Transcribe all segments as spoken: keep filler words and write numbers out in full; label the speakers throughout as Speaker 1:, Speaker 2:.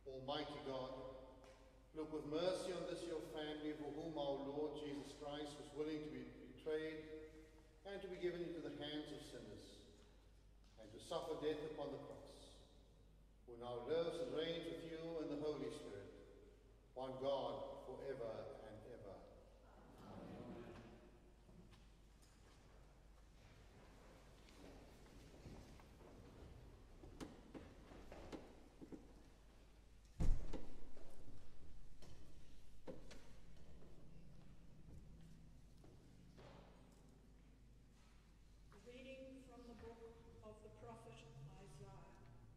Speaker 1: Almighty God, look with mercy on this your family, for whom our Lord Jesus Christ was willing to be betrayed and to be given into the hands of sinners, and to suffer death upon the cross, who now lives and reigns with you in the Holy Spirit, one God, forever and ever. Amen.
Speaker 2: Reading from the book of the prophet Isaiah.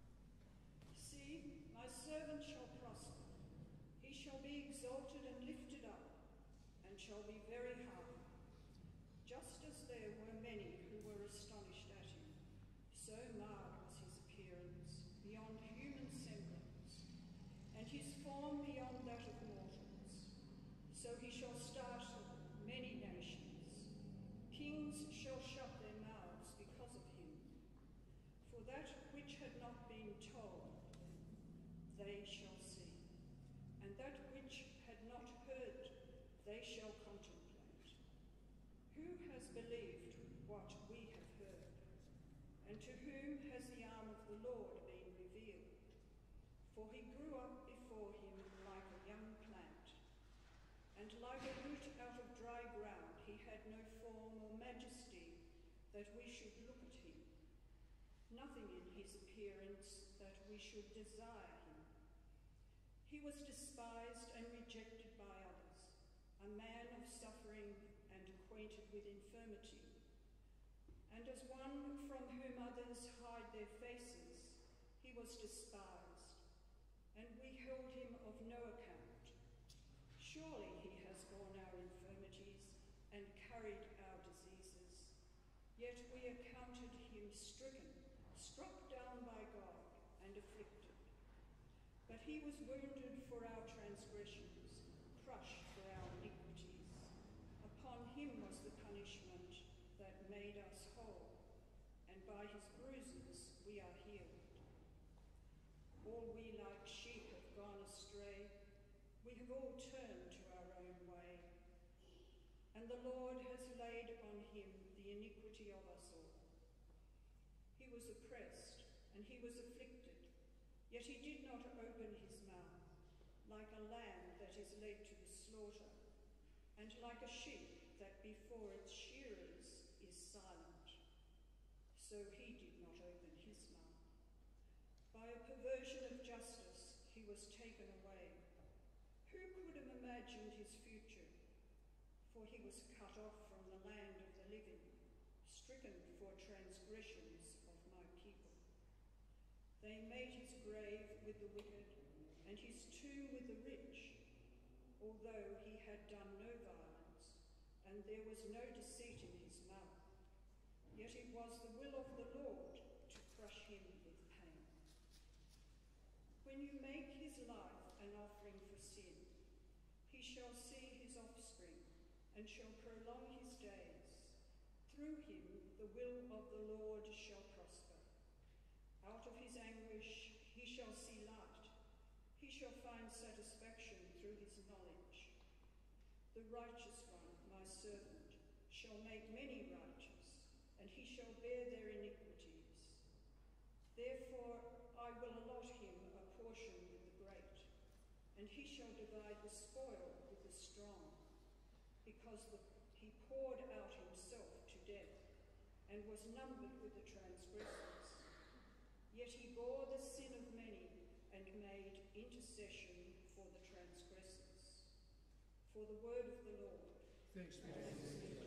Speaker 2: See, my servant shall prosper. He shall be exalted and lifted up, and shall be very high. Just as there were many who were astonished at him, so marred was his appearance beyond human semblance, and his form beyond that of mortals. So he shall startle many nations. Kings shall shut their mouths because of him. For that which had not been told, they shall see, and that which had not heard, they shall contemplate. Who has believed what we have heard? And to whom has the arm of the Lord been revealed? For he grew up before him like a young plant, and like a root out of dry ground. He had no form or majesty that we should look at him, nothing in his appearance that we should desire him. He was despised and rejected by others, a man of suffering and acquainted with infirmity. And as one from whom others hide their faces, he was despised, and we held him of no account. Surely he has borne our infirmities and carried our diseases. Yet we accounted him stricken, struck down by God, and afflicted. But he was wounded for our transgressions, crushed for our iniquities. Upon him was the punishment that made us whole, and by his bruises we are healed. All we like sheep have gone astray. We have all turned to our own way, and the Lord has laid on him the iniquity of us all. He was oppressed, and he was afflicted, yet he did not open his mouth, like a lamb that is led to the slaughter, and like a sheep that before its shearers is silent. So he did not open his mouth. By a perversion of justice he was taken away. Who could have imagined his future? For he was cut off from the land of the living, stricken for transgressions of my people. They made his grave with the wicked, and his tomb with the rich, although he had done no violence, and there was no deceit in his mouth. Yet it was the will of the Lord to crush him with pain. When you make his life an offering for sin, he shall see his offspring, and shall prolong his days. Through him the will of the Lord shall prosper. Out of his anguish he shall see light. He shall find satisfaction through his knowledge. The righteous one, my servant, shall make many righteous, and he shall bear their iniquities. Therefore I will allot him a portion with the great, and he shall divide the spoil with the strong, because the, he poured out himself to death, and was numbered with the transgressors. Yet he bore the sin of many, and made intercession for the transgressors. For the word of the Lord.
Speaker 3: Thanks be to God.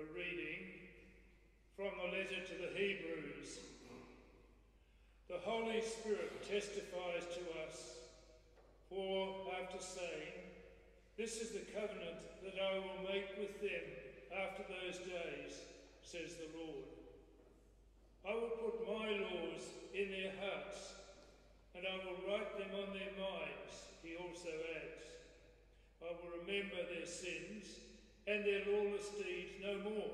Speaker 3: A reading from the letter to the Hebrews. The Holy Spirit testifies to us, for after saying, "This is the covenant that I will make with them after those days," says the Lord. "I will put my laws in their hearts, and I will write them on their minds," he also adds. "I will remember their sins and their lawless deeds no more.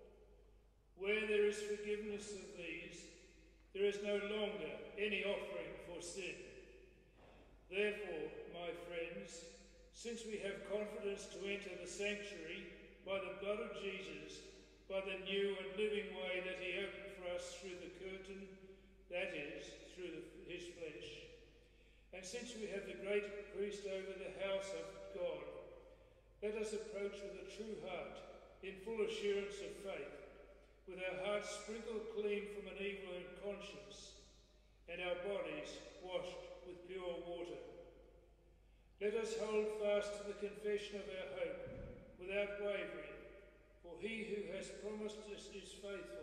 Speaker 3: Where there is forgiveness of these, there is no longer any offering for sin. Therefore, my friends, since we have confidence to enter the sanctuary by the blood of Jesus, by the new and living way that he opened for us through the curtain, that is, through the, his flesh, and since we have the great priest over the house of God, let us approach with a true heart, in full assurance of faith, with our hearts sprinkled clean from an evil conscience, and our bodies washed with pure water. Let us hold fast to the confession of our hope, without wavering, for he who has promised us is faithful.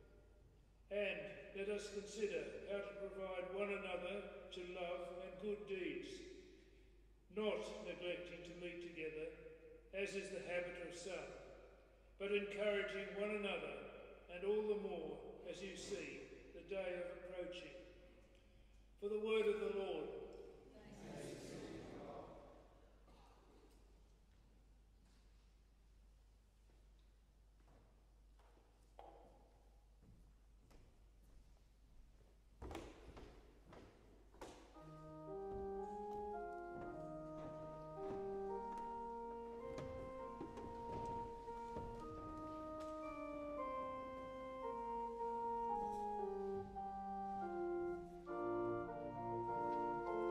Speaker 3: And let us consider how to provide one another to love and good deeds, not neglecting to meet together, as is the habit of some, but encouraging one another, and all the more as you see the day of approaching. For the word of the Lord. Thanks be to God.
Speaker 4: Thank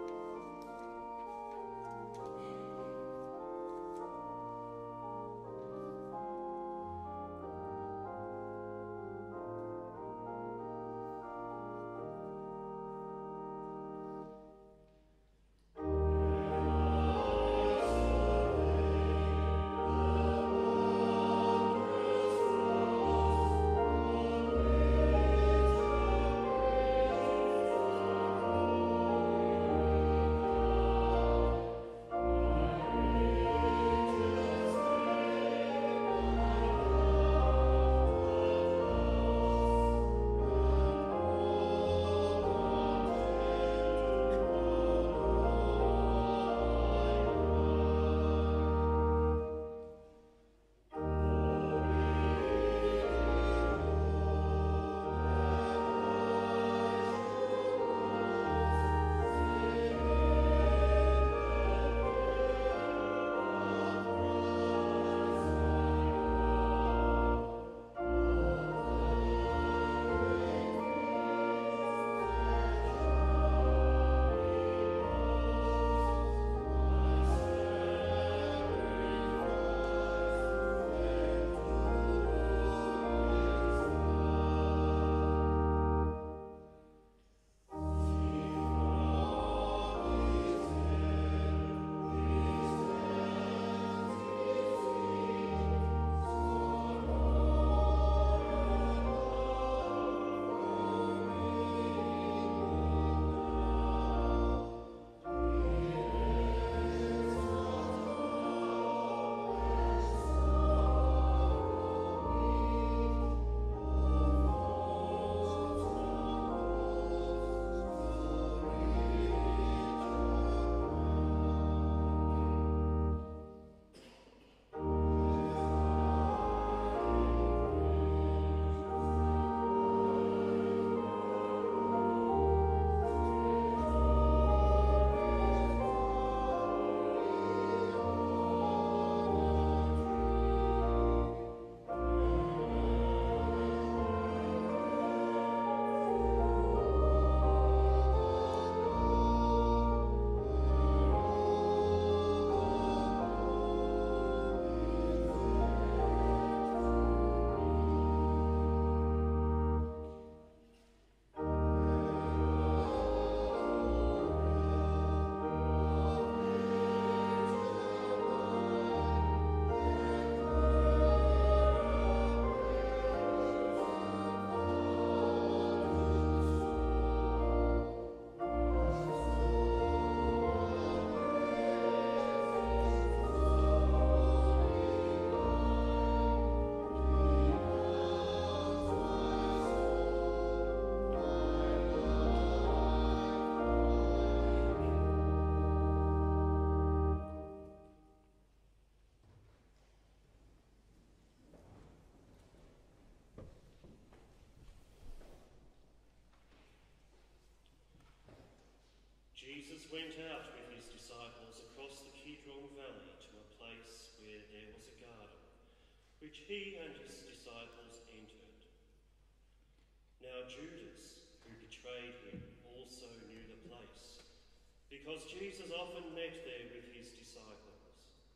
Speaker 4: went out with his disciples across the Kidron Valley to a place where there was a garden, which he and his disciples entered. Now Judas, who betrayed him, also knew the place, because Jesus often met there with his disciples.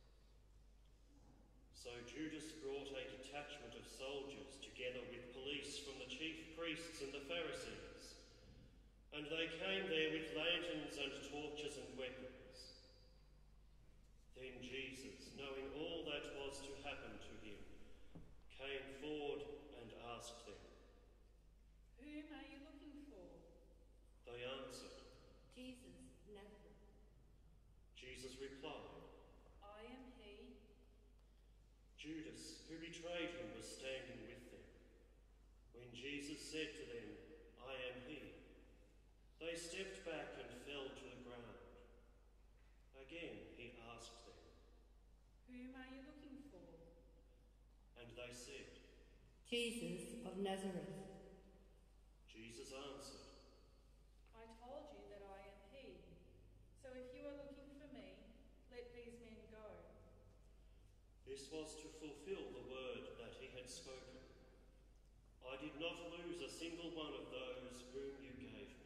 Speaker 4: So Judas brought a detachment of soldiers together with police from the chief priests and the Pharisees, and they came there with lanterns and torches and weapons. Then Jesus, knowing all that was to happen to him, came forward and asked them,
Speaker 2: "Whom are you looking for?"
Speaker 4: They answered,
Speaker 5: "Jesus of Nazareth."
Speaker 4: Jesus replied,
Speaker 2: "I am he."
Speaker 4: Judas, who betrayed him, was standing with them. When Jesus said to them, "I am he," they stepped back and fell to the ground. Again he asked them,
Speaker 2: "Whom are you looking for?"
Speaker 4: and they said,
Speaker 5: "Jesus of Nazareth."
Speaker 4: Jesus answered,
Speaker 2: "I told you that I am he. So if you are looking for me, let these men go."
Speaker 4: This was to fulfill the word that he had spoken. I did not lose a single one of those whom you gave me.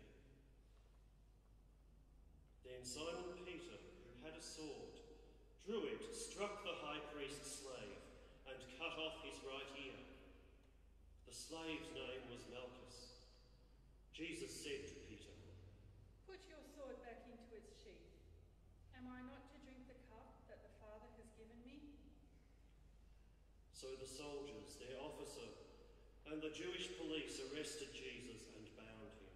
Speaker 4: Then Simon Peter, who had a sword, drew it, struck the high priest's slave, and cut off his right ear. The slave's name was Malchus. Jesus said to Peter,
Speaker 2: "Put your sword back into its sheath. Am I not to drink the cup that the Father has given me?"
Speaker 4: So the soldiers, their officer, and the Jewish police arrested Jesus and bound him.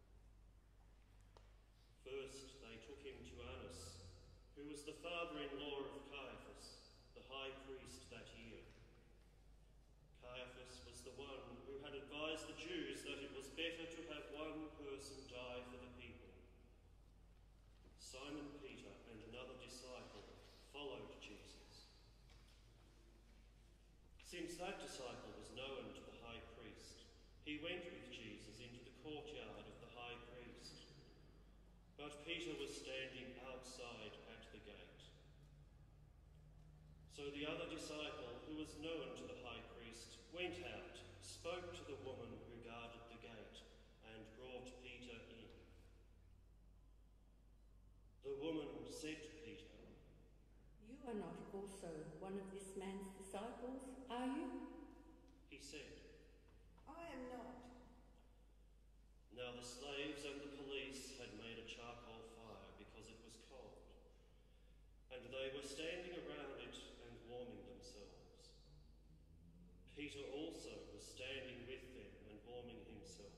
Speaker 4: First they took him to Annas, who was the father-in-law of Caiaphas, the high priest that year. Caiaphas was the one who had advised the Jews that it was better to have one person die for the people. Simon Peter and another disciple followed Jesus. Since that disciple was known to the high priest, he went with Jesus into the courtyard of the high priest. But Peter was standing outside at the gate. So the other disciple, who was known to the high priest, went out, spoke to the woman who guarded the gate, and brought Peter in. The woman said to Peter,
Speaker 5: "You are not also one of this man's disciples, are you?"
Speaker 4: He said,
Speaker 2: "I am not."
Speaker 4: Now the slaves and the police had made a charcoal fire because it was cold, and they were standing around it and warming themselves. Peter also was standing with them and warming himself.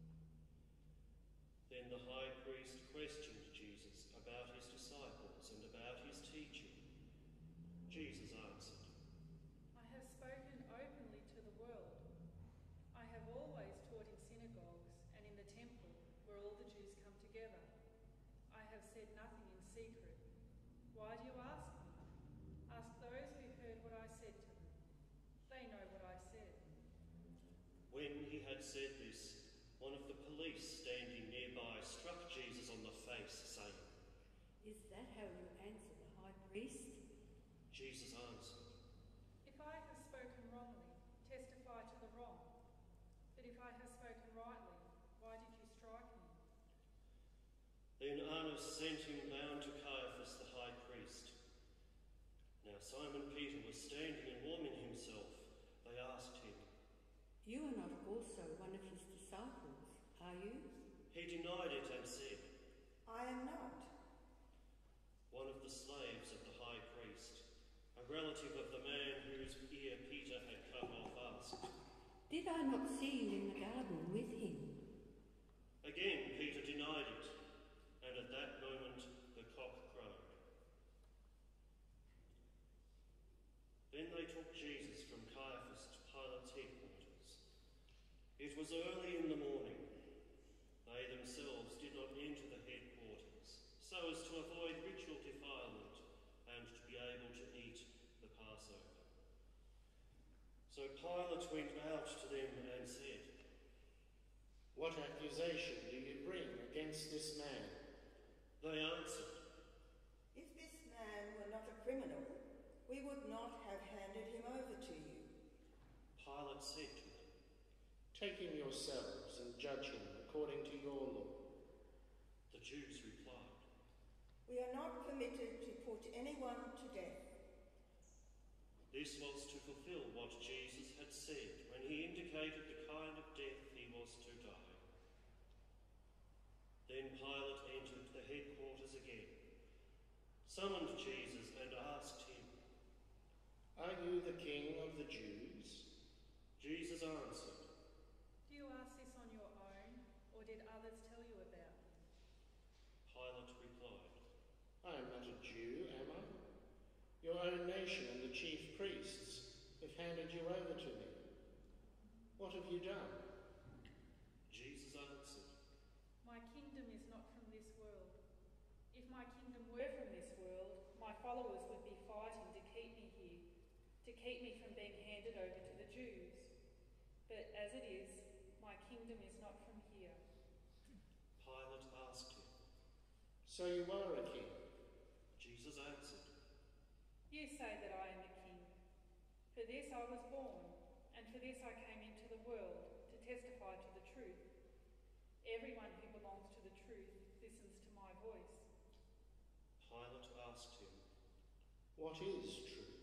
Speaker 4: Then the high priest questioned Jesus about his disciples and about his teaching. Jesus answered,
Speaker 2: "I have spoken openly to the world. I have always taught in synagogues and in the temple where all the Jews come together. I have said nothing in secret. Why do you ask me? Ask those who heard what I said to them. They know what I said."
Speaker 4: When he had said this, one of the police standing nearby struck Jesus on the face, saying,
Speaker 5: "Is that how you answer the high priest?"
Speaker 4: Jesus answered,
Speaker 2: "If I have spoken wrongly, testify to the wrong. But if I have spoken rightly, why did you strike me?"
Speaker 4: Then Annas sent him bound to Caiaphas the high priest. Now Simon Peter was standing and warming himself. They asked him,
Speaker 5: "You are not also one of his disciples, are you?"
Speaker 4: He denied it and said,
Speaker 2: "I am not."
Speaker 4: One of the slaves of the high priest, a relative of the man whose ear Peter had cut off, asked,
Speaker 5: "Did I not see you in the garden with him?"
Speaker 4: Again Peter denied it, and at that moment the cock crowed. Then they took Jesus from Caiaphas to Pilate's headquarters. It was early in the morning. They themselves did not enter the headquarters, so as to avoid ritual defilement and to be able to eat the Passover. So Pilate went out to them and said,
Speaker 6: "What accusation do you bring against this man?"
Speaker 4: They answered,
Speaker 6: "If this man were not a criminal, we would not have handed him over to you."
Speaker 4: Pilate said to them,
Speaker 7: "Take him yourselves and judge him according to your law."
Speaker 4: The Jews replied,
Speaker 6: "We are not permitted to put anyone to death."
Speaker 4: This was to fulfill what Jesus had said when he indicated the kind of death he was to die. Then Pilate entered the headquarters again, summoned Jesus and asked him,
Speaker 7: "Are you the king of the Jews?"
Speaker 4: Jesus answered,
Speaker 8: "Do you ask this on your own, or did others tell you about me?"
Speaker 4: Pilate replied,
Speaker 7: "I am not a Jew, am I? Your own nation and the chief priests have handed you over to me. What have you done?"
Speaker 4: Jesus answered,
Speaker 8: "My kingdom is not from this world. If my kingdom were from this world, my followers would be fighting to keep me here, to keep me from being handed over to the Jews. But as it is, my kingdom is not from here."
Speaker 4: Pilate asked him,
Speaker 7: "So you are a king?"
Speaker 4: Jesus answered,
Speaker 8: "You say that I am a king. For this I was born, and for this I came into the world, to testify to the truth. Everyone who belongs to the truth listens to my voice."
Speaker 4: Pilate asked him,
Speaker 7: "What is truth?"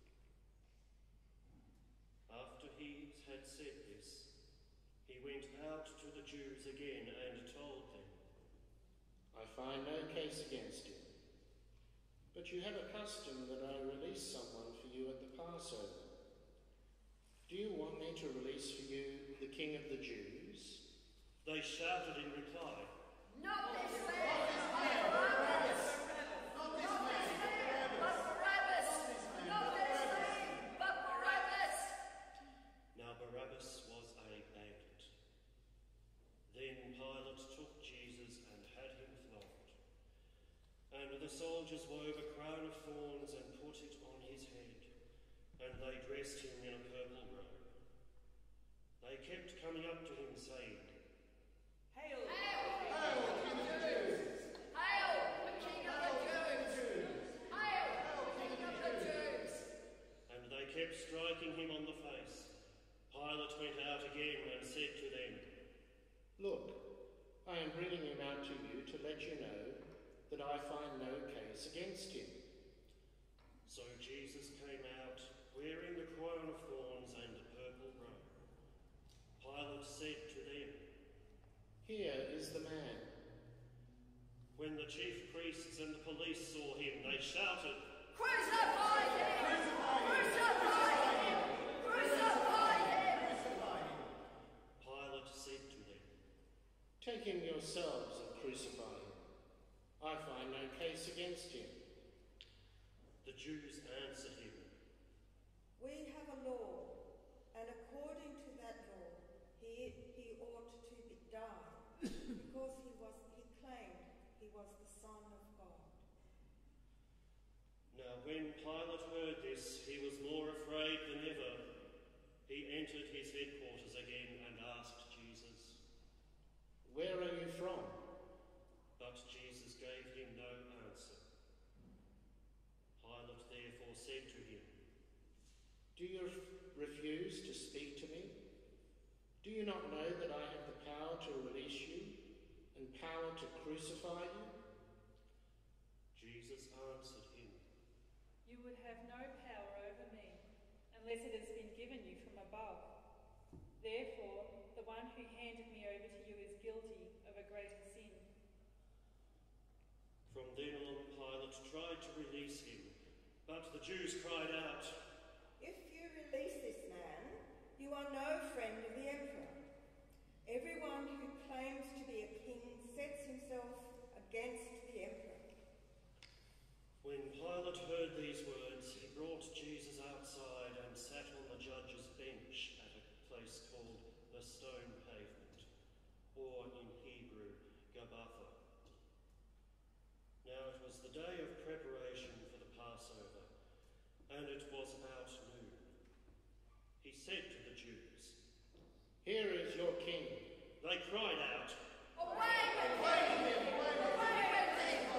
Speaker 4: After he had said this, he went out to the Jews again and told them,
Speaker 7: "I find no case against him. But you have a custom that I release someone for you at the Passover. Do you want me to release for you the King of the Jews?"
Speaker 4: They shouted in reply,
Speaker 9: "Not this man, but Barabbas! Not this man, but Barabbas! Not this man, but Barabbas!"
Speaker 4: Now Barabbas was a bandit. Then Pilate took Jesus and had him flogged. And the soldiers wove a crown of thorns and put it on his head, and they dressed him in a purple robe. They kept coming up to him, saying,
Speaker 9: "Hail! Hail, King of the Jews! Hail, the King of the Jews! Hail, the King of the Jews!"
Speaker 4: And they kept striking him on the face. Pilate went out again and said to them,
Speaker 7: "Look, I am bringing him out to you to let you know that I find no case against him."
Speaker 4: So Jesus came out, wearing the crown of thorns and the purple robe. Pilate said to them,
Speaker 7: "Here is the man."
Speaker 4: When the chief priests and the police saw him, they shouted,
Speaker 9: "Crucify him! Crucify him! Crucify him!"
Speaker 4: Pilate said to them,
Speaker 7: "Take him yourselves and crucify him. I find no case against him."
Speaker 4: The Jews answered him,
Speaker 6: "We have a law, and according to that law, he, he ought to be died, because he was he claimed he was the Son of God."
Speaker 4: Now when Pilate heard this, he was more afraid than ever. He entered his headquarters again and asked Jesus,
Speaker 7: "Where are you from?"
Speaker 4: But Jesus gave him no answer. Pilate therefore said to him,
Speaker 7: "Do you refuse to speak to me? Do you not know that I have the power to release you and power to crucify you?"
Speaker 4: Jesus answered him,
Speaker 8: "You would have no power over me, unless it has been given you from above. Therefore, the one who handed me over to you is guilty of a greater sin."
Speaker 4: From then on, Pilate tried to release him, but the Jews cried out,
Speaker 6: "If you release this man, you are no friend of the emperor. Everyone who claims to be a king sets himself against the emperor."
Speaker 4: When Pilate heard these words, he brought Jesus outside and sat on the judge's bench at a place called the Stone Pavement, or in Hebrew, Gabbatha. Now it was the day of preparation for the Passover, and it was about noon. He said to the Jews,
Speaker 7: "Here is your king."
Speaker 4: They cried out,
Speaker 9: "Away with him! Away with him!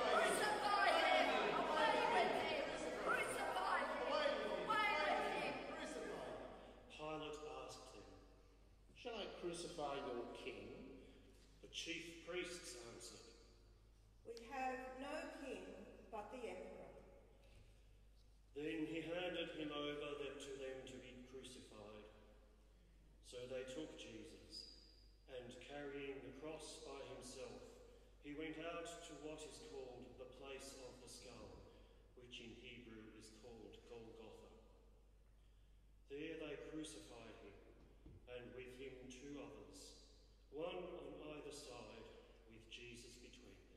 Speaker 7: crucify your king?"
Speaker 4: The chief priests answered,
Speaker 6: "We have no king but the emperor."
Speaker 4: Then he handed him over to them to be crucified. So they took Jesus, and carrying the cross by himself, he went out to what is called the place of the skull, which in Hebrew is called Golgotha. There they crucified him, and with him two others, one on either side, with Jesus between them.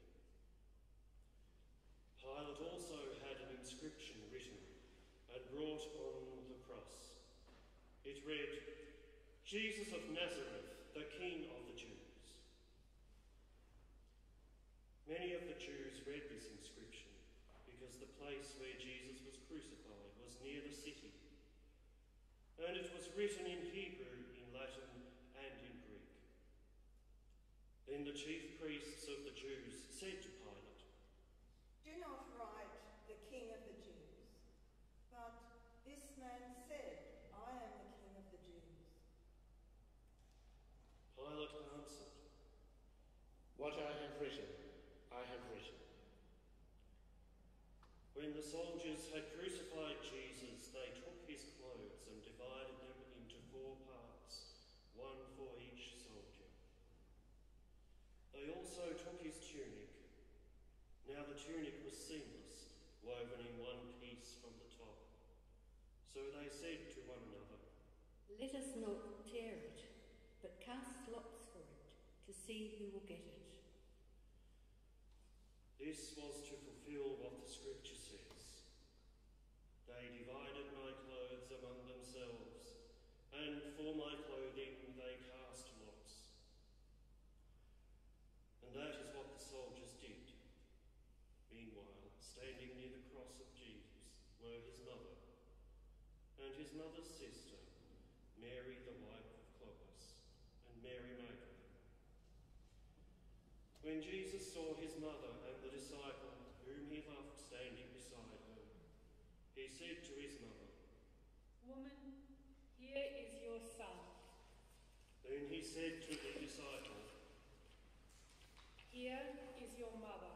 Speaker 4: Pilate also had an inscription written and brought on the cross. It read, "Jesus of Nazareth, the King of the Jews." Many of the Jews read this inscription because the place where Jesus was crucified was near the city, and it was written in Hebrew, in Latin, and in Greek. Then the chief priests of the Jews said to Pilate,
Speaker 6: "Do not write the King of the Jews, but this man said, 'I am the King of the Jews.'"
Speaker 4: Pilate answered,
Speaker 7: "What I have written, I have written."
Speaker 4: When the soldiers had crucified Jesus, they took his clothes and divided them into four parts, one for each soldier. They also took his tunic. Now the tunic was seamless, woven in one piece from the top. So they said to one another,
Speaker 5: "Let us not tear it, but cast lots for it, to see who will get it."
Speaker 4: This was to fulfill what the scripture says. They divided my clothes among themselves, and for my clothing they cast lots. And that is what the soldiers did. Meanwhile, standing near the cross of Jesus were his mother, and his mother's sister, Mary the wife of Clopas, and Mary Magdalene. When Jesus saw his mother and the disciple whom he loved standing beside her, he said to his mother,
Speaker 8: "Woman, here is your son."
Speaker 4: Then he said to the disciple,
Speaker 8: "Here is your mother."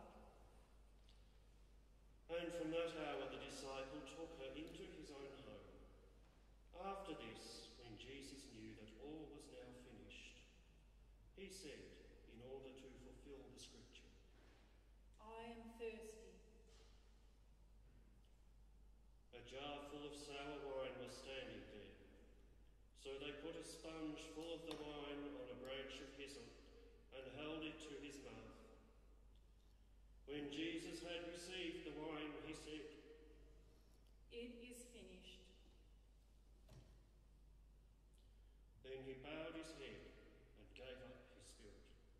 Speaker 4: And from that hour the disciple took her into his own home. After this, when Jesus knew that all was now finished, he said, in order to fulfill the scripture,
Speaker 8: "I am thirsty."
Speaker 4: A jar full of sour wine was standing there. So they put a sponge full of the wine on a branch of hyssop and held it to his mouth. When Jesus had received the wine, he said,
Speaker 8: "It is finished."
Speaker 4: Then he bowed his head and gave up his spirit.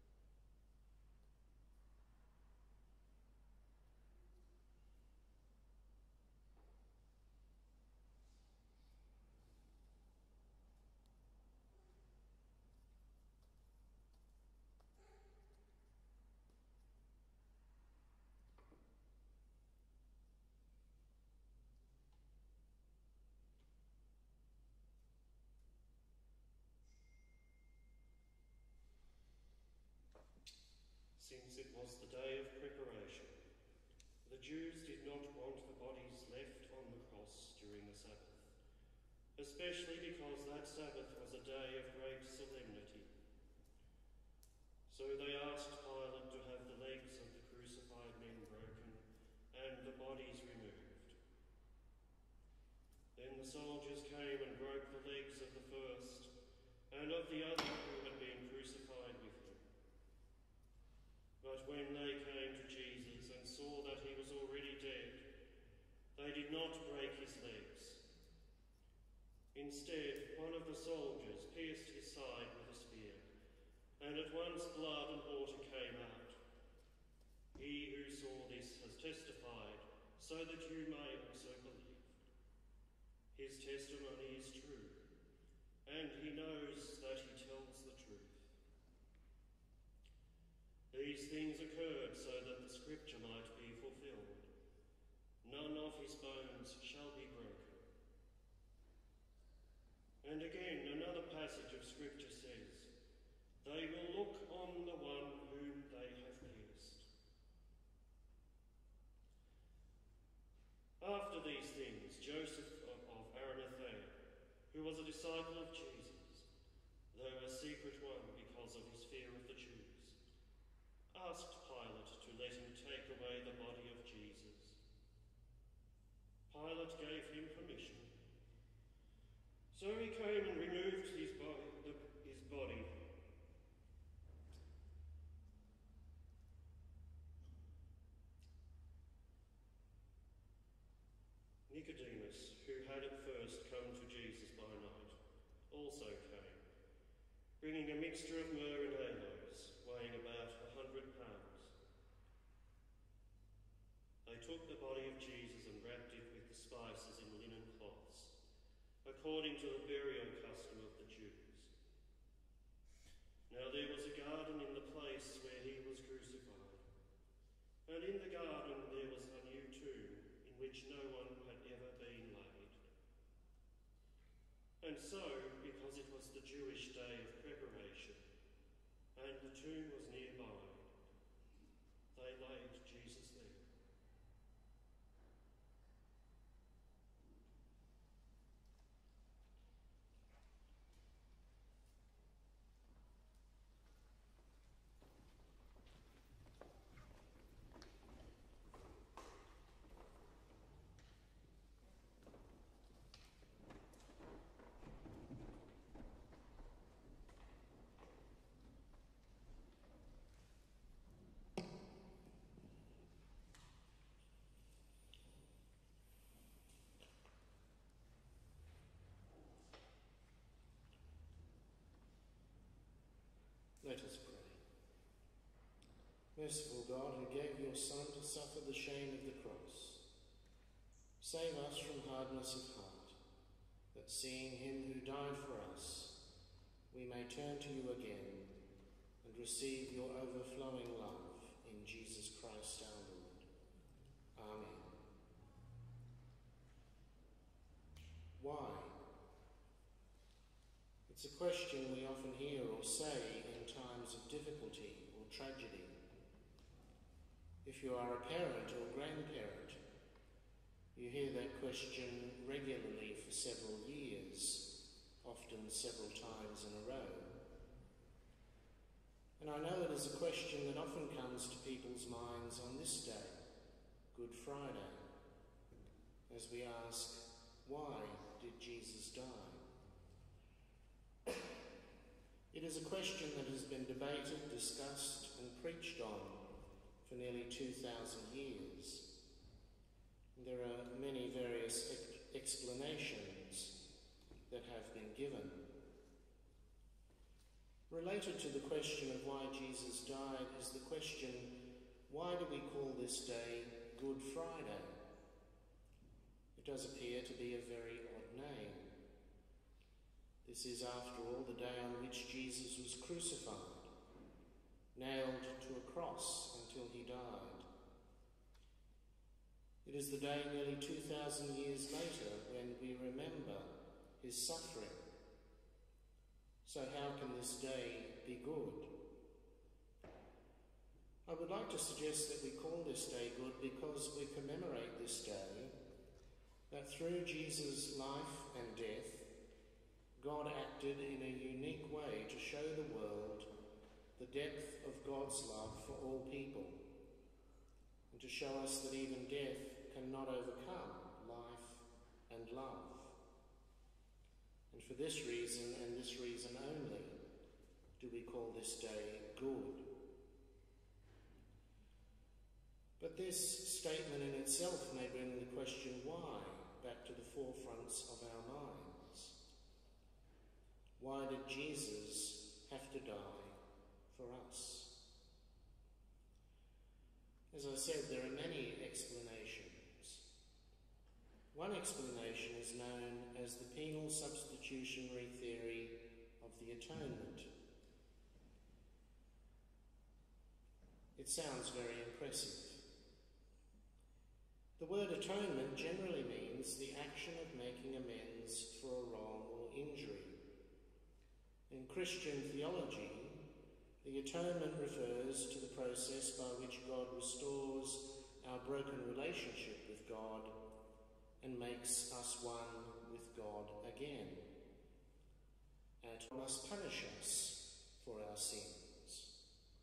Speaker 4: Since it was the day of preparation, the Jews did not want the bodies left on the cross during the Sabbath, especially because that Sabbath was a day of great solemnity. So they asked Pilate to have the legs of the crucified men broken and the bodies removed. Then the soldiers came and broke the legs of the first and of the other who had been crucified with him. But when they came to Jesus and saw that he was already dead, they did not break his legs. Instead, one of the soldiers pierced his side with a spear, and at once blood and water came out. He who saw this has testified, so that you may also believe. His testimony is true, and he knows that he tells the truth. These things occurred so that the scripture might be fulfilled. None of his bones shall be broken. And again, another passage of scripture says, They will look on the one whom they have pierced. After these things, Joseph of Arimathea, who was a disciple of Jesus, though a secret one because of his fear of the Jews, asked Pilate to let him take away the body of Jesus. Pilate gave him permission. So he came and removed his body, the, his body. Nicodemus, who had at first come to Jesus by night, also came, bringing a mixture of myrrh and aloes, weighing about a hundred pounds. They took the body of Jesus and wrapped it with the spices in linen cloths, according to the burial custom of the Jews. Now there was a garden in the place where he was crucified, and in the garden there was a new tomb in which no one had ever been laid. And so, because it was the Jewish day of preparation, and the tomb was nearby, they laid Jesus there.
Speaker 7: Let us pray. Merciful God, who gave your Son to suffer the shame of the cross, save us from hardness of heart, that seeing him who died for us, we may turn to you again and receive your overflowing love in Jesus Christ our Lord. Amen. Why? It's a question we often hear or say in times of difficulty or tragedy. If you are a parent or grandparent, you hear that question regularly for several years, often several times in a row. And I know it is a question that often comes to people's minds on this day, Good Friday, as we ask, why did Jesus die? It is a question that has been debated, discussed and preached on for nearly two thousand years. There are many various ex- explanations that have been given. Related to the question of why Jesus died is the question, why do we call this day Good Friday? It does appear to be a very odd name. This is, after all, the day on which Jesus was crucified, nailed to a cross until he died. It is the day nearly two thousand years later when we remember his suffering. So how can this day be good? I would like to suggest that we call this day good because we commemorate this day that through Jesus' life and death, God acted in a unique way to show the world the depth of God's love for all people, and to show us that even death cannot overcome life and love. And for this reason, and this reason only, do we call this day good. But this statement in itself may bring the question why back to the forefronts of our minds. Why did Jesus have to die for us? As I said, there are many explanations. One explanation is known as the penal substitutionary theory of the atonement. It sounds very impressive. The word atonement generally means the action of making amends for a wrong or injury. In Christian theology, The atonement refers to the process by which God restores our broken relationship with God and makes us one with God again. And must punish us for our sins.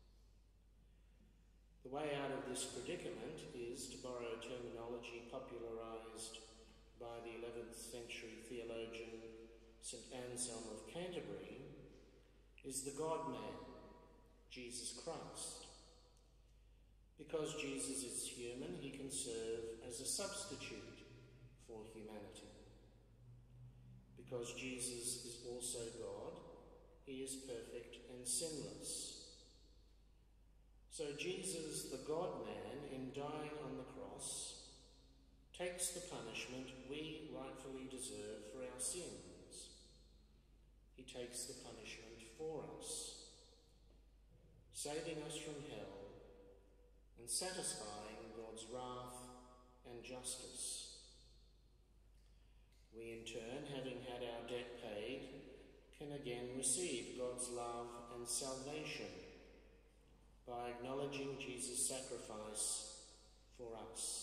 Speaker 7: The way out of this predicament is, to borrow terminology popularised by the eleventh century theologian Saint Anselm of Canterbury, is the God-man, Jesus Christ. Because Jesus is human, he can serve as a substitute for humanity. Because Jesus is also God, he is perfect and sinless. So Jesus, the God-man, in dying on the cross, takes the punishment we rightfully deserve for our sins. He takes the punishment for us, saving us from hell and satisfying God's wrath and justice. We in turn, having had our debt paid, can again receive God's love and salvation by acknowledging Jesus' sacrifice for us.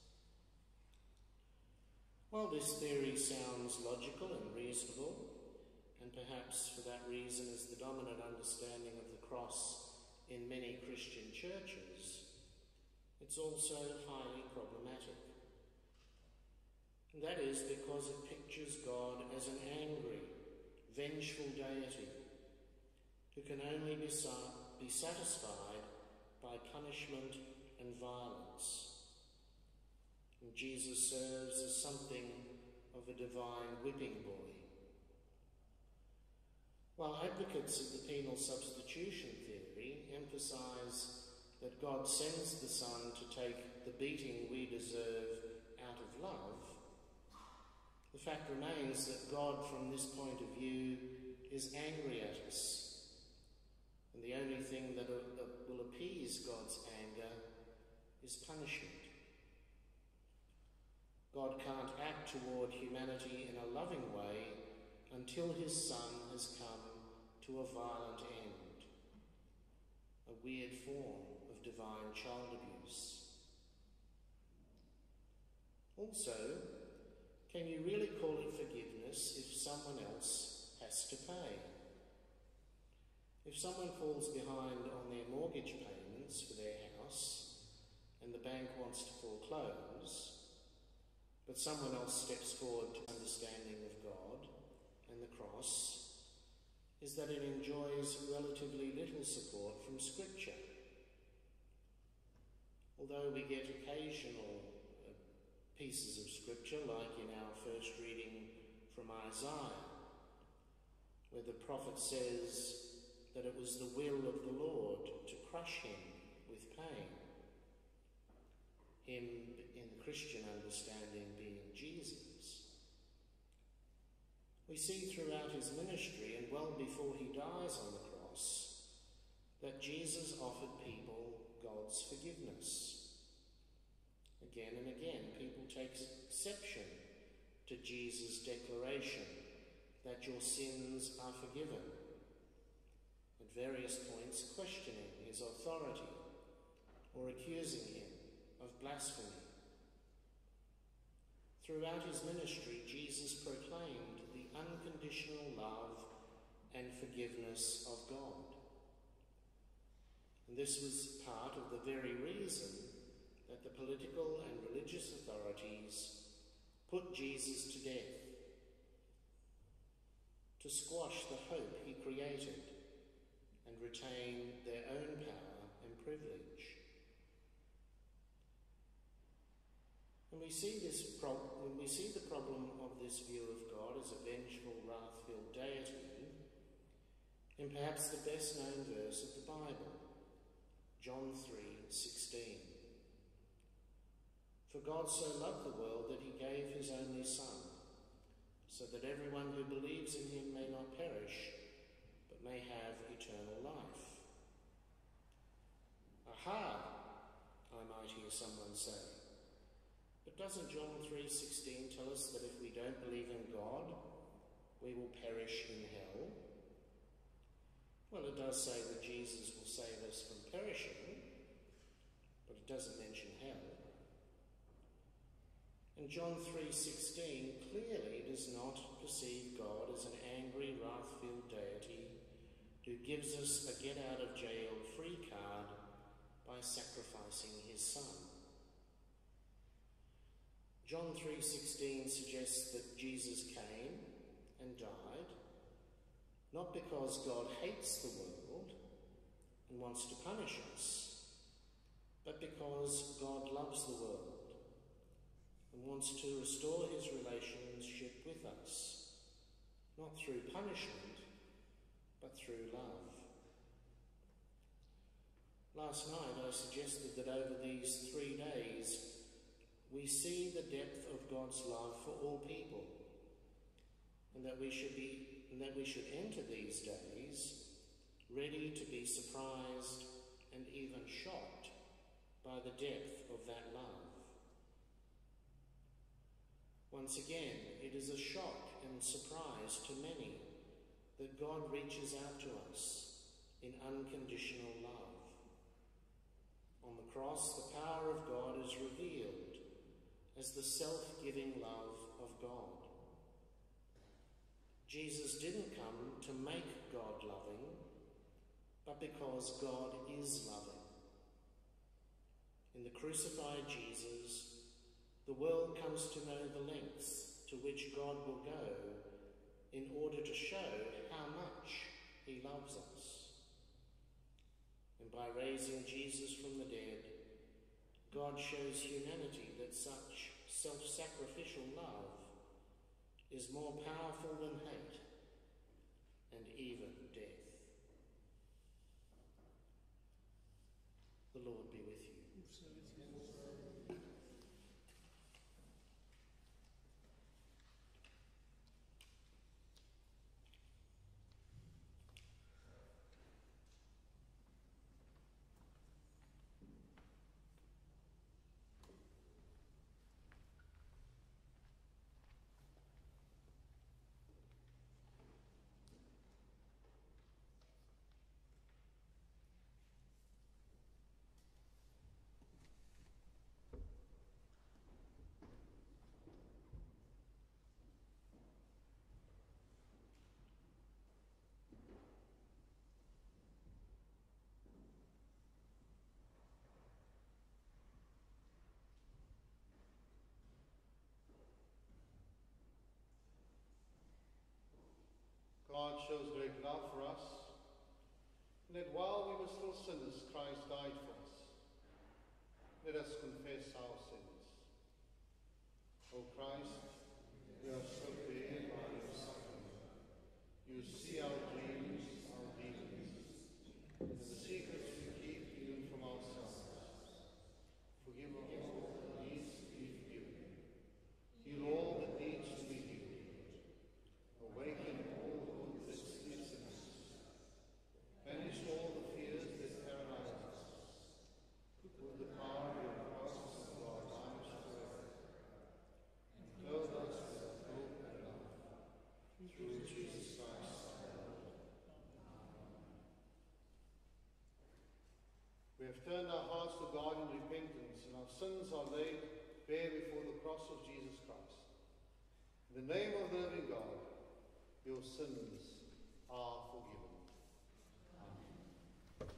Speaker 7: While this theory sounds logical and reasonable, and perhaps for that reason is the dominant understanding of the cross in many Christian churches, it's also highly problematic. And that is because it pictures God as an angry, vengeful deity who can only be, sa- be satisfied by punishment and violence. And Jesus serves as something of a divine whipping boy. While advocates of the penal substitution theory emphasise that God sends the Son to take the beating we deserve out of love, the fact remains that God, from this point of view, is angry at us. And the only thing that will appease God's anger is punishment. God can't act toward humanity in a loving way until his Son has come to a violent end, a weird form of divine child abuse. Also, can you really call it forgiveness if someone else has to pay? If someone falls behind on their mortgage payments for their house and the bank wants to foreclose, but someone else steps forward to understanding of God and the cross, is that it enjoys relatively little support from Scripture. Although we get occasional uh, pieces of Scripture, like in our first reading from Isaiah, where the prophet says that it was the will of the Lord to crush him with pain. Him, in the Christian understanding, being Jesus. We see throughout his ministry, and well before he dies on the cross, that Jesus offered people God's forgiveness. Again and again, people take exception to Jesus' declaration that your sins are forgiven, at various points questioning his authority or accusing him of blasphemy. Throughout his ministry, Jesus proclaimed the unconditional love and forgiveness of God. And this was part of the very reason that the political and religious authorities put Jesus to death, to squash the hope he created and retain their own power and privilege. When we see this pro- when we see the problem of this view of God as a vengeful, wrath-filled deity, in perhaps the best-known verse of the Bible, John three sixteen. For God so loved the world that he gave his only Son, so that everyone who believes in him may not perish, but may have eternal life. Aha, I might hear someone say. But doesn't John three sixteen tell us that if we don't believe in God, we will perish in hell? Well, it does say that Jesus will save us from perishing, but it doesn't mention hell. And John three sixteen clearly does not perceive God as an angry, wrath-filled deity who gives us a get-out-of-jail-free card by sacrificing his son. John three sixteen suggests that Jesus came and died, not because God hates the world and wants to punish us, but because God loves the world and wants to restore his relationship with us, not through punishment, but through love. Last night I suggested that over these three days we see the depth of God's love for all people, and that we should be and that we should enter these days ready to be surprised and even shocked by the depth of that love. Once again, it is a shock and surprise to many that God reaches out to us in unconditional love. On the cross, the power of God is revealed as the self-giving love of God. Jesus didn't come to make God loving, but because God is loving. In the crucified Jesus, the world comes to know the lengths to which God will go in order to show how much he loves us. And by raising Jesus from the dead, God shows humanity that such self-sacrificial love is more powerful than hate and even death. The Lord be with you.
Speaker 1: God shows great love for us, and that while we were still sinners, Christ died for us. Let us confess our sins. O Christ, we are so paid by your suffering. You see our dreams, our dealings, and the secrets we keep even from ourselves. Forgive all that needs to be forgiven. Heal all that needs to be healed. Awaken all who sleep in us. Banish all the fears that paralyze us. With the power of your cross and our lives forever. And clothe us with hope and love. Through Jesus Christ our Lord. Amen. We have turned our hearts to God in repentance, and our sins are laid bare before the cross of Jesus Christ. In the name of the living God, your sins are forgiven. Amen.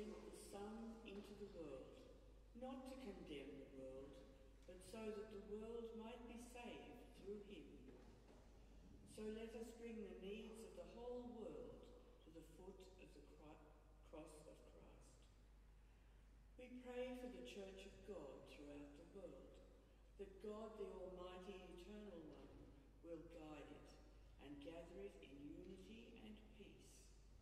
Speaker 10: sent the Son into the world, not to condemn the world, but so that the world might be saved through him. So let us bring the needs of the whole world to the foot of the cro- cross of Christ. We pray for the Church of God throughout the world, that God, the Almighty Eternal One, will guide it and gather it in unity and peace.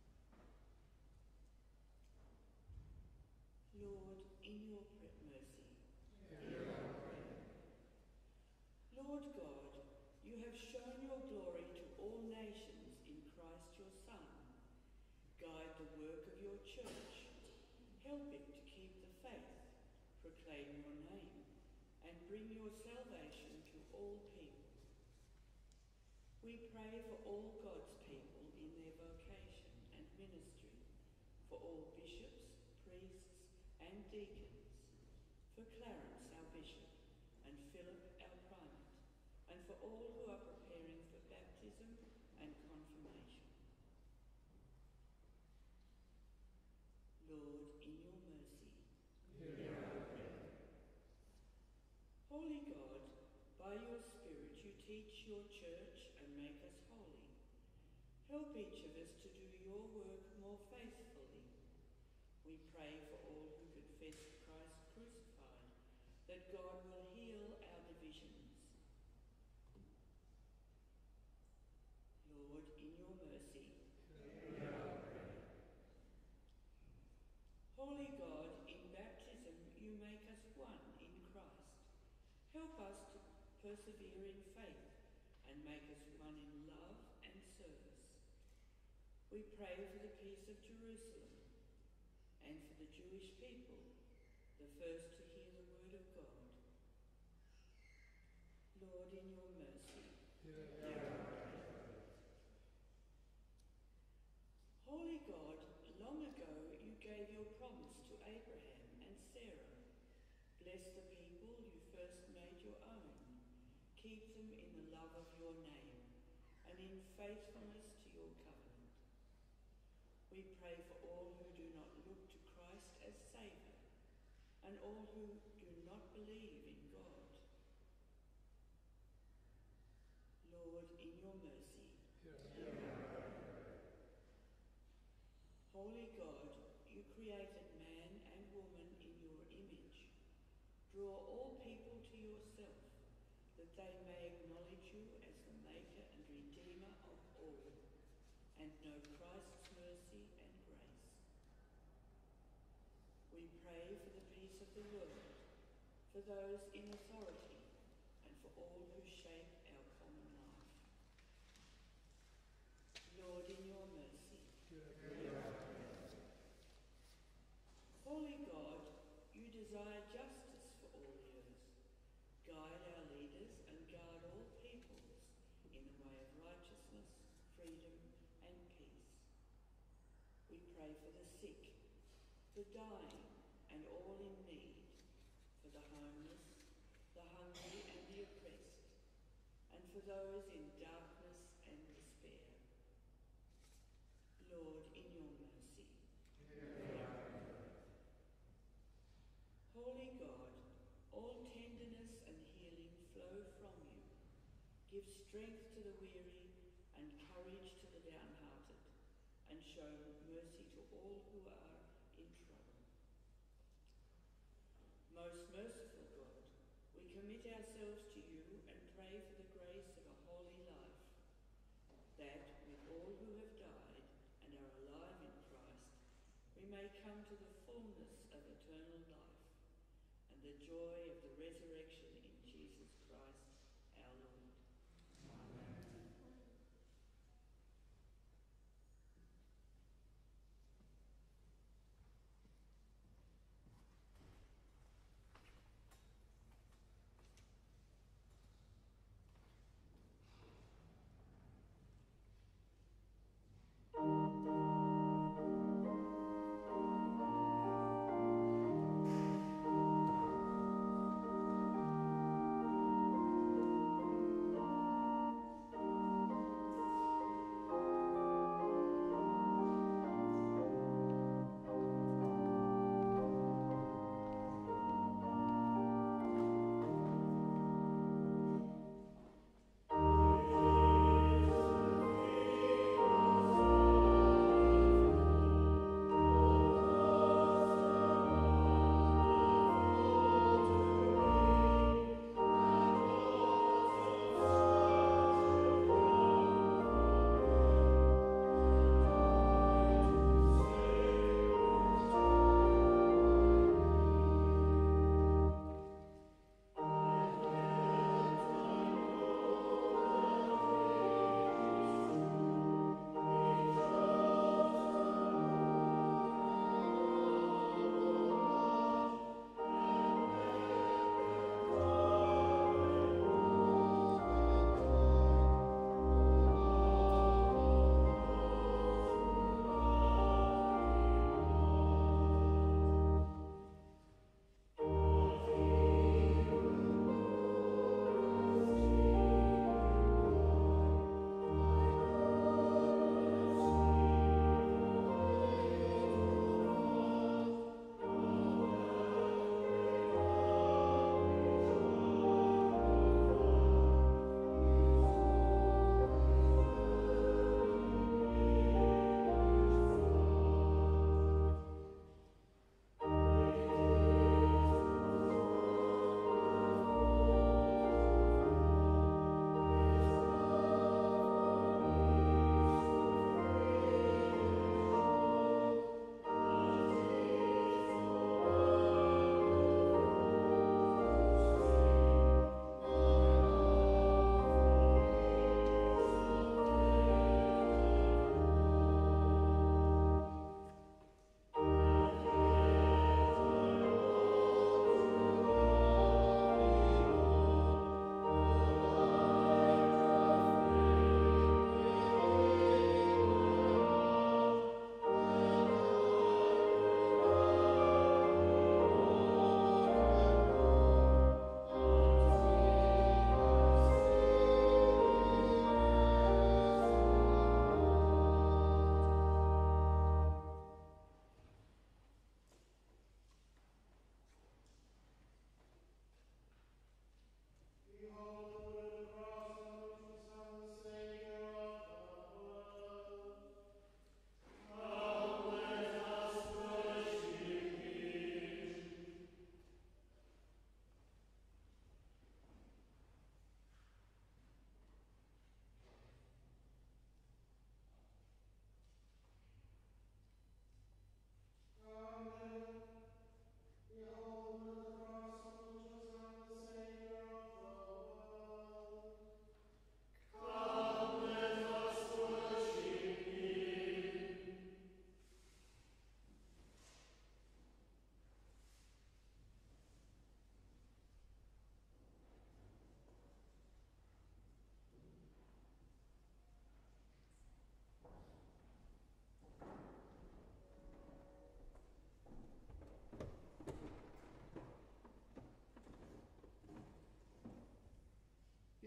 Speaker 10: Lord, in your mercy, hear our prayer. Lord God, you have shown your glory to all nations in Christ your Son. Guide the work of your church. Help it to keep the faith, proclaim your name, and bring your salvation to all people. We pray for all God's people in their vocation and ministry, for all bishops, priests, and deacons, for Clarence, our bishop, and Philip, our primate, and for all who are preparing for baptism and confirmation. Lord, in your mercy, hear our prayer. Holy God, by your Spirit you teach your church and make us holy. Help each of us to do your work more faithfully. We pray for all who confess Christ crucified, that God will heal our divisions. Lord, in your mercy, hear our prayer. Holy God, in baptism you make us one in Christ. Help us to persevere in faith and make us one in love and service. We pray for the peace of Jerusalem and for the Jewish people, the first to hear the word of God. Lord, in your mercy, hear our prayer. Holy God, long ago you gave your promise to Abraham and Sarah. Bless the people you first made your own. Keep them in the love of your name and in faithfulness to your covenant. We pray for all who do not look to Christ as Saviour and all who do not believe in God. Lord, in your mercy, hear our prayer. Holy God, you created man and woman in your image. Draw all people to yourself, that they may acknowledge you as the Maker and Redeemer of all, and know Christ's mercy and grace. We pray for the peace of the world, for those in authority, and for all who shape our common life. Lord, in your mercy, hear our prayer. Holy God, you desire justice for all the earth. Guide our leaders and guard all peoples in the way of righteousness, freedom, and peace. We pray for the sick, the dying, and all in need, for the homeless, the hungry, and the oppressed, and for those in darkness and despair. Lord, in your mercy, hear our prayer. Holy God, all tenderness and healing flow from you. Give strength to the weary and courage to the downhearted, and show mercy to all who are in trouble. Most merciful God, we commit ourselves to you and pray for the grace of a holy life, that with all who have died and are alive in Christ, we may come to the fullness of eternal life and the joy of the resurrection in Jesus Christ our Lord. Amen.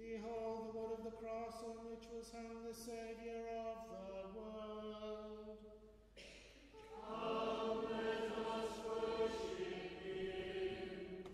Speaker 7: Behold the wood of the cross on which was hung the Saviour of the world.
Speaker 9: Come, let us worship him.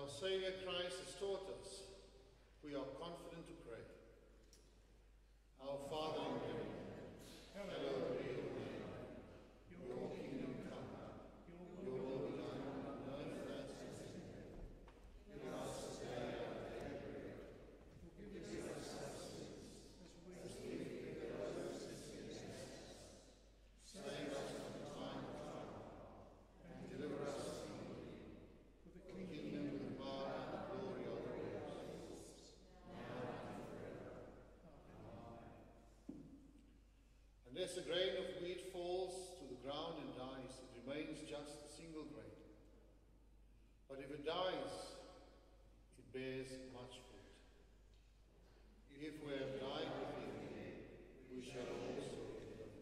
Speaker 1: our Saviour Christ has taught us, we are confident to pray. Our Father in heaven, hallowed be your name. Your kingdom come, your will be done on earth as it is in heaven. Give us this day our daily bread. Forgive us our sins, as we forgive those who sin against us. Save us from the time of trouble, and deliver us from evil. For the kingdom, the power, and the glory are yours, now and forever. Amen. Unless a grain of wheat falls to the ground and dies, it remains just a single grain. But if it dies, it bears much fruit. If we have died with him, we shall also live with him.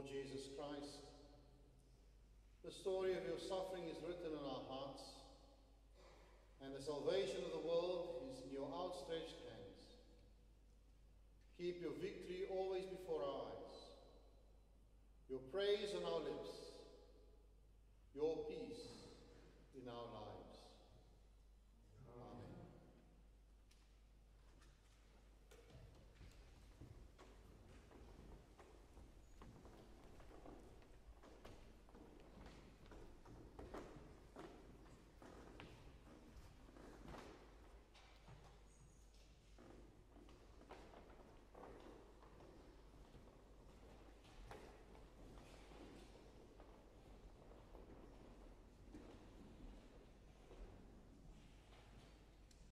Speaker 1: Lord Jesus Christ, the story of your suffering is written in our hearts, and the salvation of the world is in your outstretched hands. Keep your victory always before our eyes, your praise on our lips, your peace in our lives.